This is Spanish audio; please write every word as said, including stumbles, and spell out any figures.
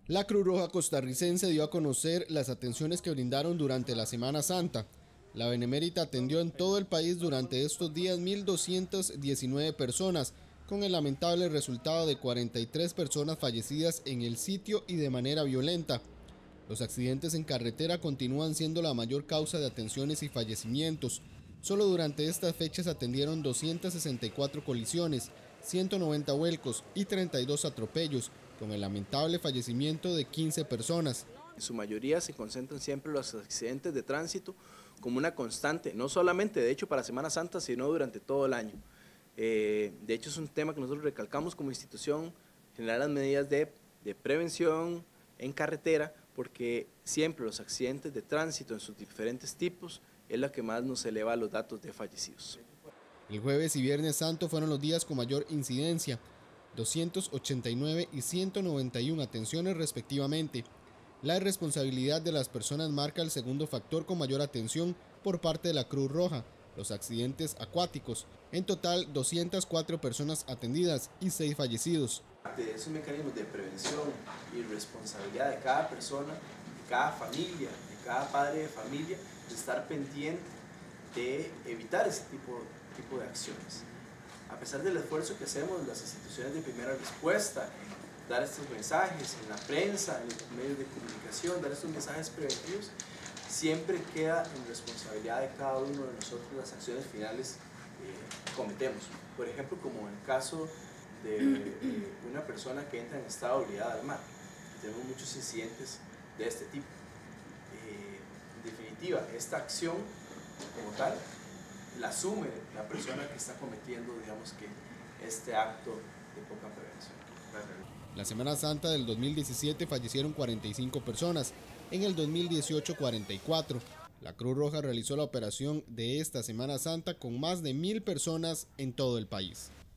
La Cruz Roja costarricense dio a conocer las atenciones que brindaron durante la Semana Santa. La Benemérita atendió en todo el país durante estos días mil doscientas diecinueve personas, con el lamentable resultado de cuarenta y tres personas fallecidas en el sitio y de manera violenta. Los accidentes en carretera continúan siendo la mayor causa de atenciones y fallecimientos. Solo durante estas fechas atendieron doscientas sesenta y cuatro colisiones, ciento noventa vuelcos y treinta y dos atropellos, con el lamentable fallecimiento de quince personas. En su mayoría se concentran siempre los accidentes de tránsito como una constante, no solamente de hecho para Semana Santa, sino durante todo el año. Eh, de hecho es un tema que nosotros recalcamos como institución, generar las medidas de, de prevención en carretera, porque siempre los accidentes de tránsito en sus diferentes tipos es la que más nos eleva los datos de fallecidos. El jueves y viernes santo fueron los días con mayor incidencia, doscientas ochenta y nueve y ciento noventa y uno atenciones respectivamente. La irresponsabilidad de las personas marca el segundo factor con mayor atención por parte de la Cruz Roja, los accidentes acuáticos. En total, doscientas cuatro personas atendidas y seis fallecidos. De esos mecanismos de prevención y responsabilidad de cada persona, de cada familia, de cada padre de familia, de estar pendiente de evitar ese tipo, tipo de acciones. A pesar del esfuerzo que hacemos las instituciones de primera respuesta en dar estos mensajes en la prensa, en los medios de comunicación, dar estos mensajes preventivos, siempre queda en responsabilidad de cada uno de nosotros las acciones finales que cometemos. Por ejemplo, como en el caso de eh, una persona que entra en estado de ebriedad al mar. Tenemos muchos incidentes de este tipo. Eh, en definitiva, esta acción como tal la asume la persona que está cometiendo, digamos que, este acto de poca prevención. La Semana Santa del dos mil diecisiete fallecieron cuarenta y cinco personas, en el dos mil dieciocho cuarenta y cuatro. La Cruz Roja realizó la operación de esta Semana Santa con más de mil personas en todo el país.